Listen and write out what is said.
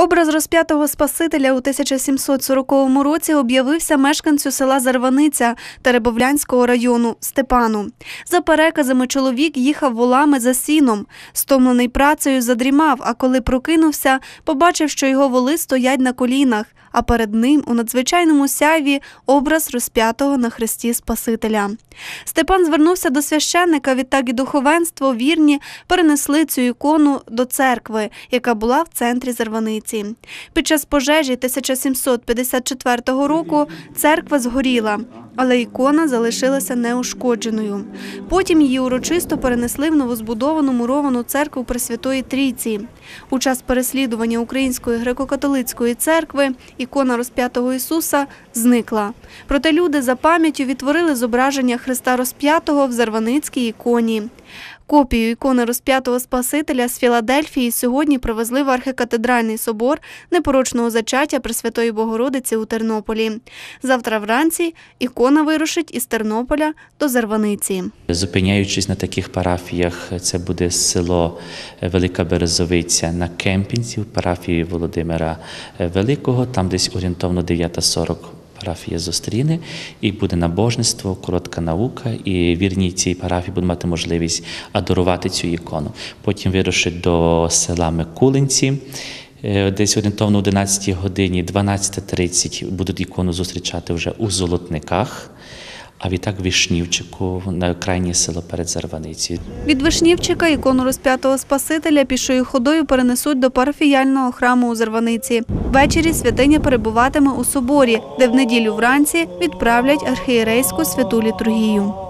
Образ розп'ятого Спасителя у 1740 році об'явився мешканцю села Зарваниця Теребовлянського району Степану. За переказами, чоловік їхав волами за сіном. Стомлений працею задрімав, а коли прокинувся, побачив, що його воли стоять на колінах, а перед ним у надзвичайному сяйві образ розп'ятого на хресті Спасителя. Степан звернувся до священника, відтак і духовенство вірні перенесли цю ікону до церкви, яка була в центрі Зарваниці. Під час пожежі 1754 року церква згоріла, але ікона залишилася неушкодженою. Потім її урочисто перенесли в новозбудовану муровану церкву Пресвятої Трійці. У час переслідування Української греко-католицької церкви ікона розп'ятого Ісуса зникла. Проте люди за пам'яттю відтворили зображення Христа розп'ятого в Зарваницькій іконі. Копію ікони розп'ятого Спасителя з Філадельфії сьогодні привезли в архікатедральний собор Непорочного зачаття Пресвятої Богородиці у Тернополі. Завтра вранці ікона вирушить із Тернополя до Зарваниці. Зупиняючись на таких парафіях, це буде село Велика Березовиця на Кемпінці, в парафії Володимира Великого, там десь орієнтовно 9:40. Парафія зустріне, і буде набожництво, коротка наука, і вірні цій парафії будуть мати можливість адорувати цю ікону. Потім вирушить до села Микулинці, десь орієнтовно о 11 годині, 12:30 будуть ікону зустрічати вже у Золотниках, а відтак в Вишнівчику, на крайнє село перед Зарваницею. Від Вишнівчика ікону розп'ятого Спасителя пішою ходою перенесуть до парафіяльного храму у Зарваниці. Ввечері святиня перебуватиме у соборі, де в неділю вранці відправлять архієрейську святу літургію.